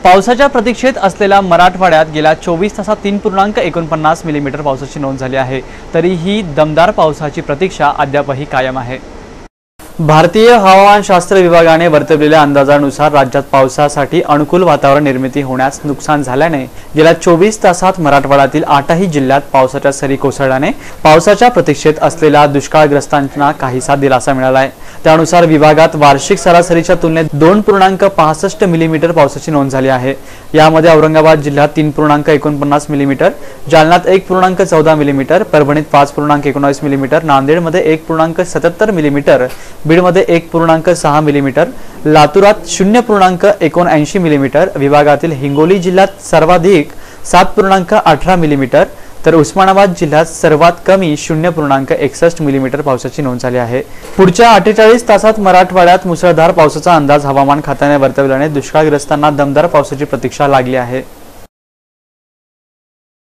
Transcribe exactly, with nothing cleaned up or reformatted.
पावसाच्या प्रतीक्षेत असलेल्या मराठवाड्यात गेल्या चोवीस तासात तीन पूर्णांक एकोणपन्नास मिलीमीटर पावसाची नोंद झाली आहे। तरीही दमदार पावसाची प्रतीक्षा अद्यापही कायम आहे। भारतीय हवामानशास्त्र विभागाने वर्तवलेल्या अंदाजानुसार राज्यात पावसासाठी अनुकूल वातावरण निर्मिती होण्यास नुकसान झाल्याने गेल्या चोवीस तासात मराठवाड्यातील आठही जिल्ह्यात पावसाच्या सरी कोसळल्याने पावसाच्या प्रतीक्षेत असलेल्या दुष्काळग्रस्तांना काहीसा दिलासा मिळाला आहे। त्यानुसार विभागात वार्षिक सरासरीच्या तुलनेत दोन पूर्णांक पासष्ट मिलीमीटर पावसाची नोंद झाली आहे। यामध्ये औरंगाबाद जिल्ह्यात तीन पूर्णांक एकोणपन्नास मिलीमीटर, जालन्यात एक पूर्णांक चौदा मिलीमीटर, परभणीत पाच पूर्णांक एकोणावीस मिलीमीटर, नांदेडमध्ये एक पूर्णांक सत्याहत्तर मिलीमीटर, बीडमध्ये एक पूर्णांक सहा मिलीमीटर, लातूरात शून्य पूर्णांक एकोणऐंशी मिलीमीटर, विभागातील हिंगोली जिल्ह्यात सर्वाधिक सात पूर्णांक अठरा मिलीमीटर तर उस्मानाबाद जिल्ह्यात सर्वात कमी शून्य पूर्णांक एकसष्ट मिलीमीटर पावसाची नोंद झाली आहे। पुढच्या अठ्ठेचाळीस तासात मराठवाड्यात मुसळधार पावसाचा अंदाज हवामान खात्याने वर्तवल्याने दुष्काळग्रस्तांना दमदार पावसाची प्रतीक्षा लागली आहे।